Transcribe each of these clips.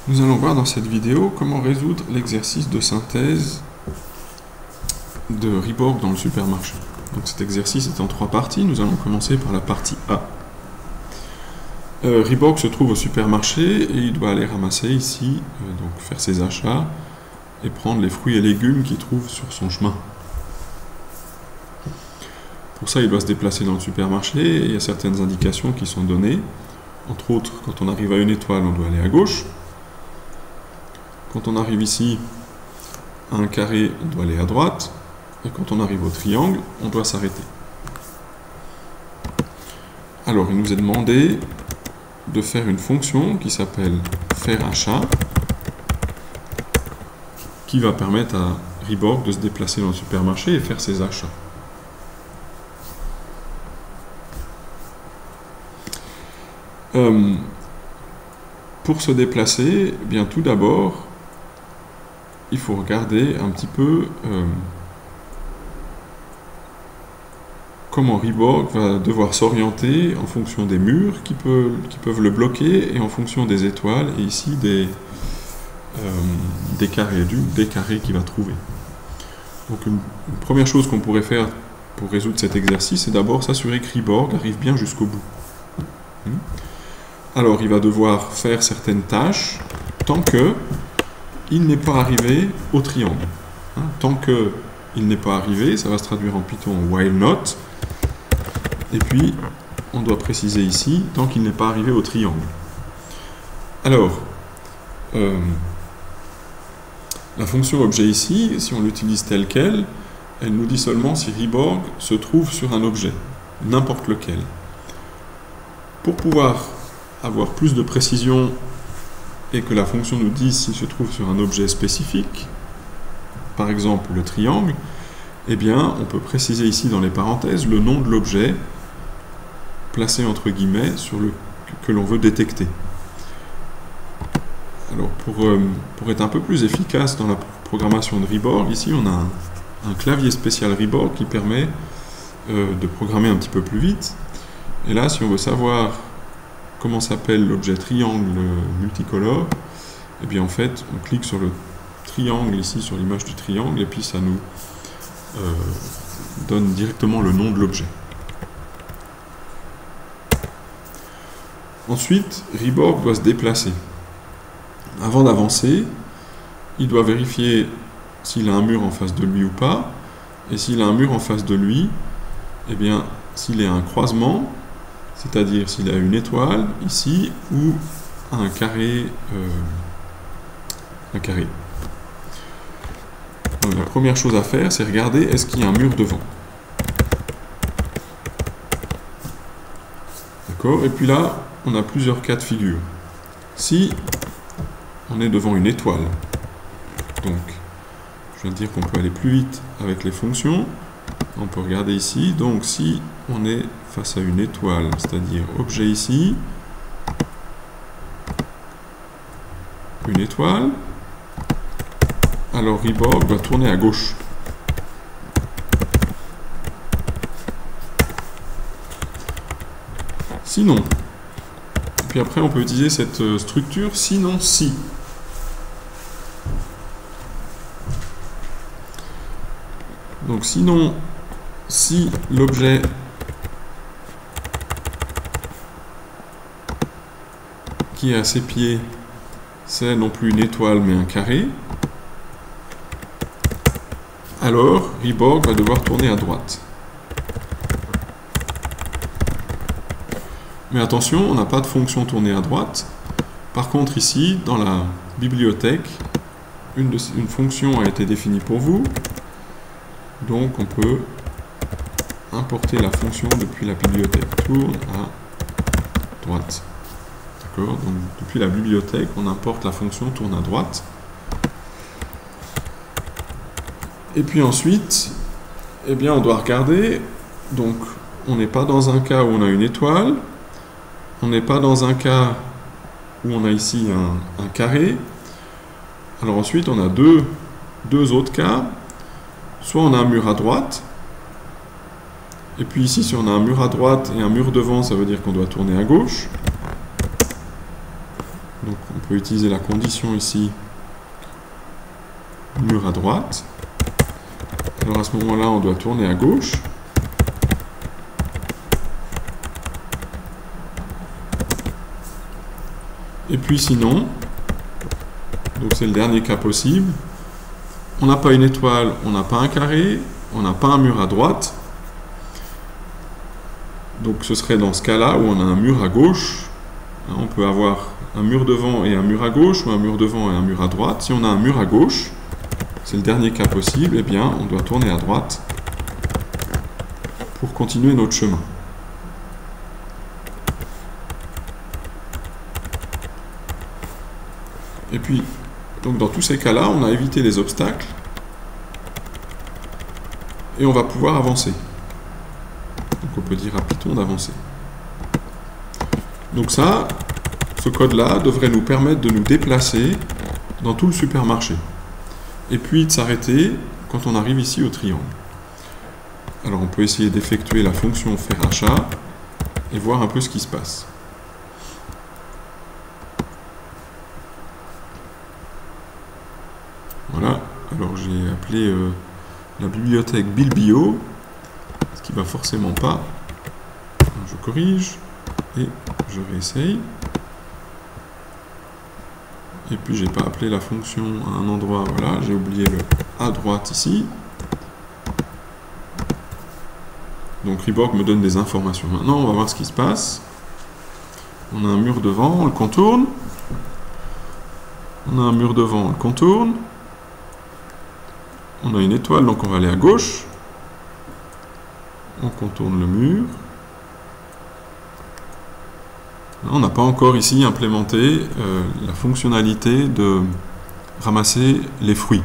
Nous allons voir dans cette vidéo comment résoudre l'exercice de synthèse de Ryborg dans le supermarché. Donc cet exercice est en 3 parties. Nous allons commencer par la partie A. Ryborg se trouve au supermarché et il doit aller ramasser ici, donc faire ses achats et prendre les fruits et légumes qu'il trouve sur son chemin. Pour ça, il doit se déplacer dans le supermarché et il y a certaines indications qui sont données. Entre autres, quand on arrive à une étoile, on doit aller à gauche. Quand on arrive ici à un carré, on doit aller à droite. Et quand on arrive au triangle, on doit s'arrêter. Alors, il nous est demandé de faire une fonction qui s'appelle faire achat, qui va permettre à Ryborg de se déplacer dans le supermarché et faire ses achats. Pour se déplacer, eh bien, tout d'abord, il faut regarder un petit peu comment Ryborg va devoir s'orienter en fonction des murs qui peuvent le bloquer et en fonction des étoiles et ici des carrés, des carrés qu'il va trouver. Donc une première chose qu'on pourrait faire pour résoudre cet exercice, c'est d'abord s'assurer que Ryborg arrive bien jusqu'au bout. Alors il va devoir faire certaines tâches tant qu'il n'est pas arrivé au triangle. Tant qu'il n'est pas arrivé, ça va se traduire en Python while not. Et puis, on doit préciser ici, tant qu'il n'est pas arrivé au triangle. Alors, la fonction objet ici, si on l'utilise telle qu'elle, elle nous dit seulement si Ryborg se trouve sur un objet, n'importe lequel. Pour pouvoir avoir plus de précision et que la fonction nous dise s'il se trouve sur un objet spécifique, par exemple le triangle, eh bien, on peut préciser ici dans les parenthèses le nom de l'objet placé entre guillemets que l'on veut détecter. Alors, pour être un peu plus efficace dans la programmation de Ryborg, ici on a un clavier spécial Ryborg qui permet de programmer un petit peu plus vite. Et là, si on veut savoir comment s'appelle l'objet triangle multicolore, et bien en fait, on clique sur le triangle ici, sur l'image du triangle, et puis ça nous donne directement le nom de l'objet. Ensuite, Ryborg doit se déplacer. Avant d'avancer, il doit vérifier s'il a un mur en face de lui ou pas, et s'il a un mur en face de lui, eh bien, s'il est à un croisement, c'est-à-dire s'il a une étoile ici ou un carré. Donc, la première chose à faire, c'est regarder est-ce qu'il y a un mur devant. D'accord? Et puis là, on a plusieurs cas de figure. Si on est devant une étoile, donc je viens de dire qu'on peut aller plus vite avec les fonctions, on peut regarder ici, donc si on est face à une étoile, c'est-à-dire objet ici, une étoile, alors Ryborg doit tourner à gauche. Sinon, et puis après on peut utiliser cette structure sinon si. Donc sinon, si l'objet qui est à ses pieds, c'est non plus une étoile mais un carré, alors Ryborg va devoir tourner à droite. Mais attention, on n'a pas de fonction tourner à droite. Par contre ici, dans la bibliothèque, une fonction a été définie pour vous. Donc on peut importer la fonction depuis la bibliothèque. Tourne à droite. D'accord? Donc depuis la bibliothèque, on importe la fonction tourne à droite. Et puis ensuite, eh bien on doit regarder. Donc on n'est pas dans un cas où on a une étoile. On n'est pas dans un cas où on a ici un carré. Alors ensuite, on a deux autres cas. Soit on a un mur à droite, et puis ici, si on a un mur à droite et un mur devant, ça veut dire qu'on doit tourner à gauche. Donc on peut utiliser la condition ici, mur à droite. Alors à ce moment-là, on doit tourner à gauche. Et puis sinon, donc c'est le dernier cas possible, on n'a pas une étoile, on n'a pas un carré, on n'a pas un mur à droite. Donc ce serait dans ce cas-là où on a un mur à gauche. On peut avoir un mur devant et un mur à gauche, ou un mur devant et un mur à droite. Si on a un mur à gauche, c'est le dernier cas possible, eh bien on doit tourner à droite pour continuer notre chemin. Et puis, donc dans tous ces cas-là, on a évité les obstacles et on va pouvoir avancer. Donc on peut dire à Python d'avancer. Donc ça, ce code-là devrait nous permettre de nous déplacer dans tout le supermarché. Et puis de s'arrêter quand on arrive ici au triangle. Alors on peut essayer d'effectuer la fonction faire achat et voir un peu ce qui se passe. Voilà, alors j'ai appelé la bibliothèque Bilbio, ce qui va forcément pas. Alors, je corrige et je réessaye. Et puis j'ai pas appelé la fonction à un endroit, voilà, j'ai oublié le à droite ici. Donc Reborg me donne des informations. Maintenant on va voir ce qui se passe. On a un mur devant, on le contourne. On a un mur devant, on le contourne. On a une étoile, donc on va aller à gauche. On contourne le mur. On n'a pas encore ici implémenté la fonctionnalité de ramasser les fruits.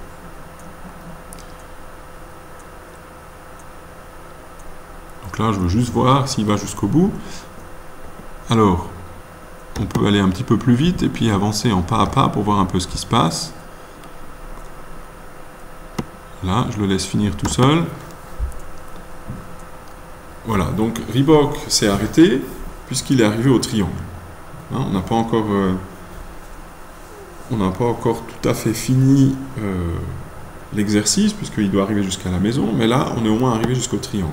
Donc là, je veux juste voir s'il va jusqu'au bout. Alors, on peut aller un petit peu plus vite et puis avancer en pas à pas pour voir un peu ce qui se passe. Là, je le laisse finir tout seul. Voilà, donc Reborg s'est arrêté puisqu'il est arrivé au triangle. Hein, on n'a pas encore tout à fait fini l'exercice puisqu'il doit arriver jusqu'à la maison, mais là, on est au moins arrivé jusqu'au triangle.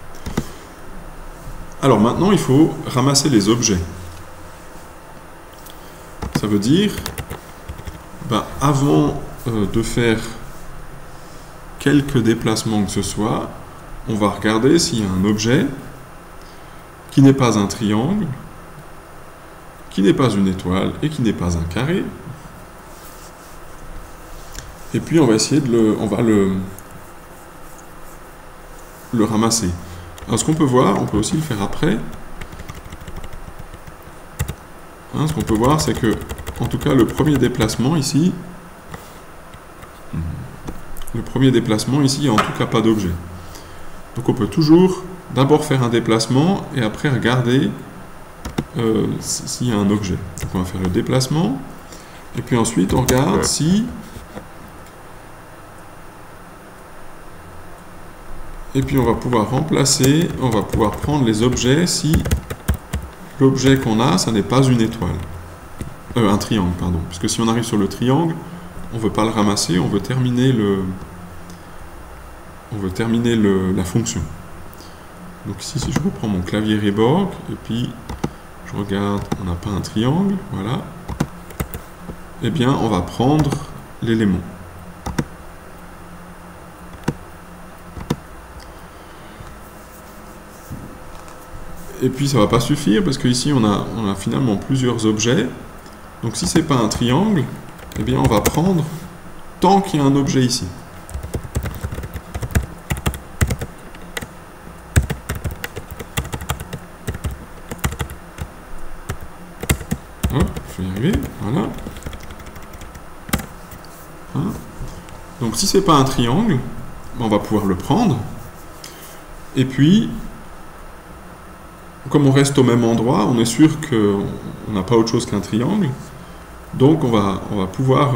Alors maintenant, il faut ramasser les objets. Ça veut dire, avant de faire quelques déplacements que ce soit, on va regarder s'il y a un objet qui n'est pas un triangle, qui n'est pas une étoile et qui n'est pas un carré. Et puis on va essayer de le ramasser. Alors ce qu'on peut voir, on peut aussi le faire après. Hein, ce qu'on peut voir, c'est que, en tout cas, le premier déplacement ici, il n'y a en tout cas pas d'objet. Donc on peut toujours d'abord faire un déplacement et après regarder s'il y a un objet. Donc on va faire le déplacement et puis ensuite on regarde si... Et puis on va pouvoir remplacer, on va pouvoir prendre les objets si l'objet qu'on a, ça n'est pas une étoile. Un triangle, pardon. Puisque si on arrive sur le triangle, on ne veut pas le ramasser, on veut terminer la fonction. Donc ici, si je reprends mon clavier Reborg, et puis je regarde, on n'a pas un triangle, voilà. Eh bien, on va prendre l'élément. Et puis ça ne va pas suffire, parce qu'ici, on a finalement plusieurs objets. Donc si ce n'est pas un triangle, eh bien, on va prendre tant qu'il y a un objet ici. Je vais y arriver, voilà. Hein. Donc si c'est pas un triangle, on va pouvoir le prendre. Et puis, comme on reste au même endroit, on est sûr qu'on n'a pas autre chose qu'un triangle. Donc on va pouvoir...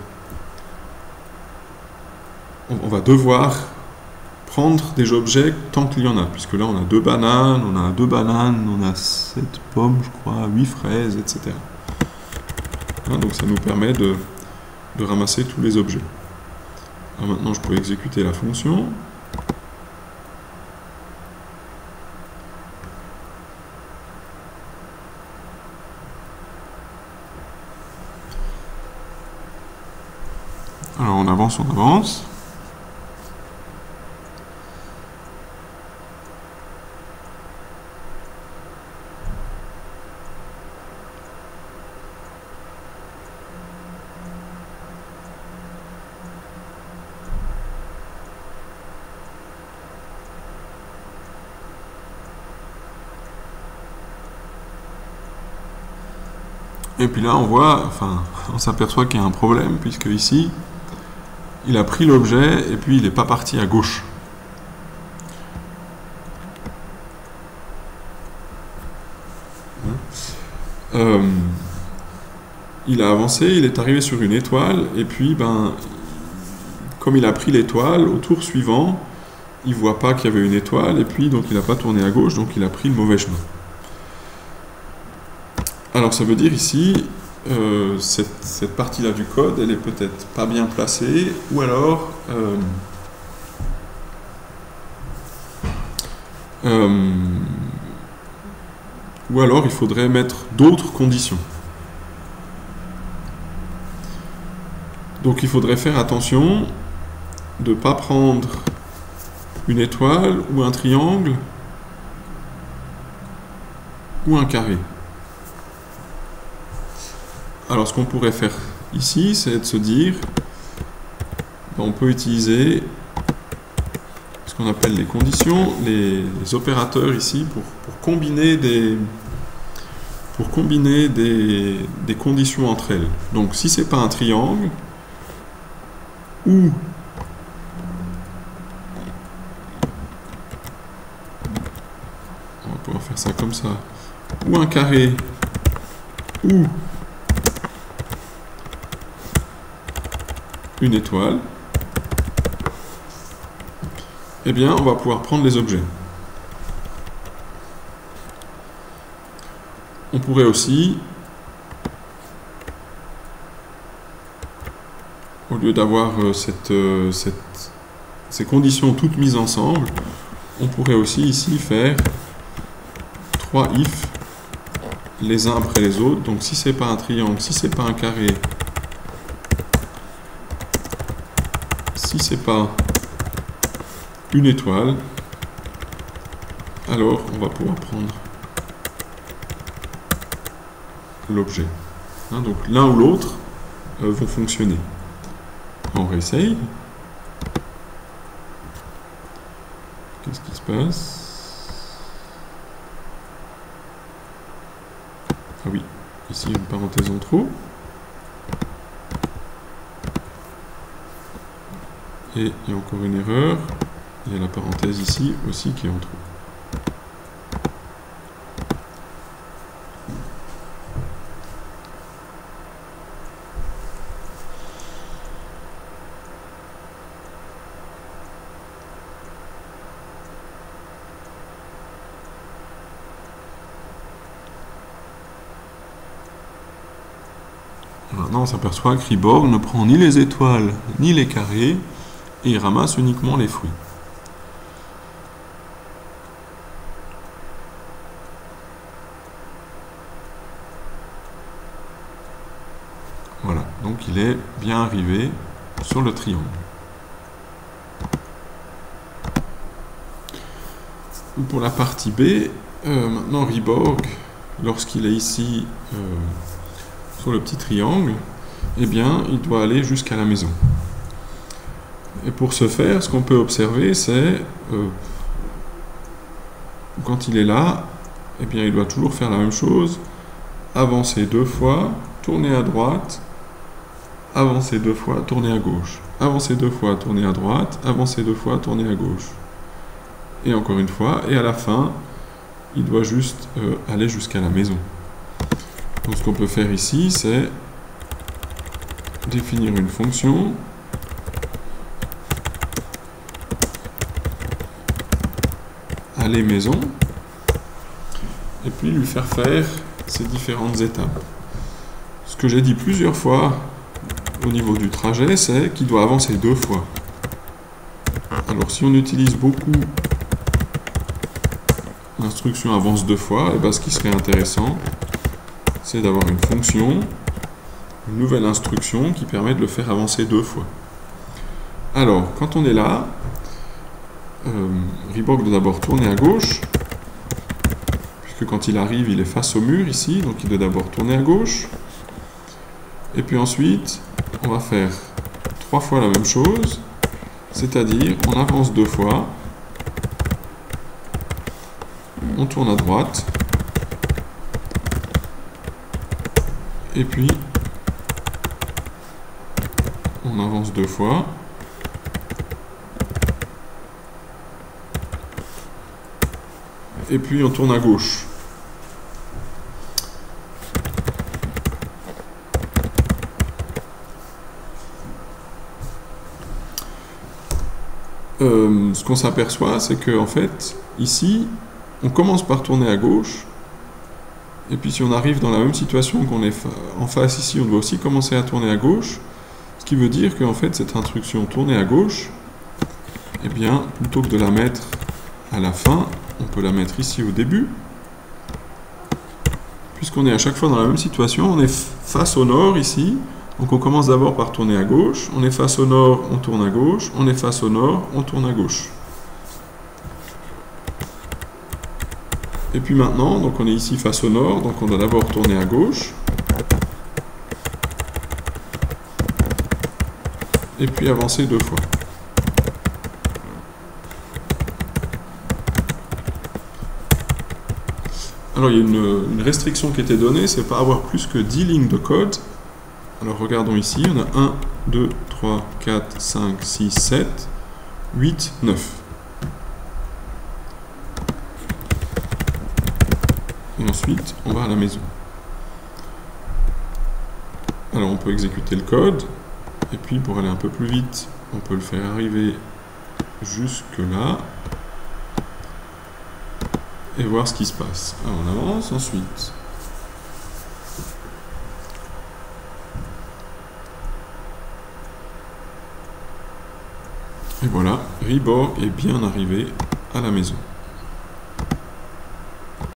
on va devoir prendre des objets tant qu'il y en a. Puisque là on a 2 bananes, on a 7 pommes, je crois, 8 fraises, etc. Hein, donc ça nous permet de ramasser tous les objets. Alors maintenant je peux exécuter la fonction. Alors on avance, on avance. Et puis là on voit, enfin on s'aperçoit qu'il y a un problème puisque ici il a pris l'objet et puis il n'est pas parti à gauche. Il a avancé, il est arrivé sur une étoile et puis comme il a pris l'étoile, au tour suivant il ne voit pas qu'il y avait une étoile et puis donc il n'a pas tourné à gauche, donc il a pris le mauvais chemin. Alors ça veut dire ici, cette partie-là du code, elle est peut-être pas bien placée, ou alors il faudrait mettre d'autres conditions. Donc il faudrait faire attention de ne pas prendre une étoile ou un triangle ou un carré. Alors ce qu'on pourrait faire ici, c'est de se dire, on peut utiliser ce qu'on appelle les conditions, les opérateurs ici pour combiner des conditions entre elles. Donc si c'est pas un triangle, ou on va pouvoir faire ça comme ça, ou un carré, ou une étoile, eh bien on va pouvoir prendre les objets. On pourrait aussi, au lieu d'avoir ces conditions toutes mises ensemble, on pourrait aussi ici faire 3 if les uns après les autres. Donc si c'est pas un triangle, si c'est pas un carré, si c'est pas une étoile, alors on va pouvoir prendre l'objet. Hein, donc l'un ou l'autre vont fonctionner. On réessaye. Qu'est-ce qui se passe? Ah oui, ici une parenthèse en trop. Et il y a encore une erreur. Il y a la parenthèse ici aussi qui est en trop. Maintenant, on s'aperçoit que Riborg ne prend ni les étoiles ni les carrés et il ramasse uniquement les fruits. Voilà, donc il est bien arrivé sur le triangle. Pour la partie B, maintenant Riborg, lorsqu'il est ici sur le petit triangle, eh bien, il doit aller jusqu'à la maison. Et pour ce faire, ce qu'on peut observer, c'est quand il est là, eh bien, il doit toujours faire la même chose, avancer 2 fois, tourner à droite, avancer 2 fois, tourner à gauche, avancer 2 fois, tourner à droite, avancer 2 fois, tourner à gauche. Et encore une fois, et à la fin, il doit juste aller jusqu'à la maison. Donc ce qu'on peut faire ici, c'est définir une fonction aller maison et puis lui faire faire ces différentes étapes. Ce que j'ai dit plusieurs fois au niveau du trajet, c'est qu'il doit avancer 2 fois. Alors si on utilise beaucoup l'instruction avance 2 fois, et bien ce qui serait intéressant, c'est d'avoir une fonction, une nouvelle instruction qui permet de le faire avancer 2 fois. Alors, quand on est là, Reborg doit d'abord tourner à gauche, puisque quand il arrive, il est face au mur ici, donc il doit d'abord tourner à gauche. Et puis ensuite, on va faire 3 fois la même chose, c'est-à-dire on avance 2 fois, on tourne à droite, et puis on avance 2 fois, et puis on tourne à gauche. Ce qu'on s'aperçoit, c'est que en fait, ici, on commence par tourner à gauche, et puis si on arrive dans la même situation qu'on est en face ici, on doit aussi commencer à tourner à gauche, ce qui veut dire qu'en fait, cette instruction tourner à gauche, eh bien, plutôt que de la mettre à la fin, on peut la mettre ici au début, puisqu'on est à chaque fois dans la même situation, on est face au nord ici, donc on commence d'abord par tourner à gauche, on est face au nord, on tourne à gauche, on est face au nord, on tourne à gauche. Et puis maintenant, donc on est ici face au nord, donc on doit d'abord tourner à gauche, et puis avancer 2 fois. Alors il y a une restriction qui était donnée, c'est pas avoir plus que 10 lignes de code. Alors regardons ici, on a 1, 2, 3, 4, 5, 6, 7, 8, 9. Et ensuite, on va à la maison. Alors on peut exécuter le code, et puis pour aller un peu plus vite, on peut le faire arriver jusque là, et voir ce qui se passe. Alors on avance ensuite. Et voilà, Reborg est bien arrivé à la maison.